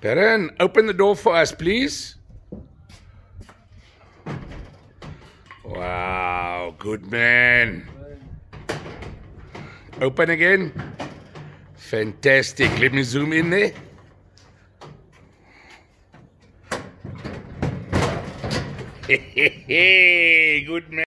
Perrin, open the door for us, please. Wow, good man. Open again. Fantastic. Let me zoom in there. Good man.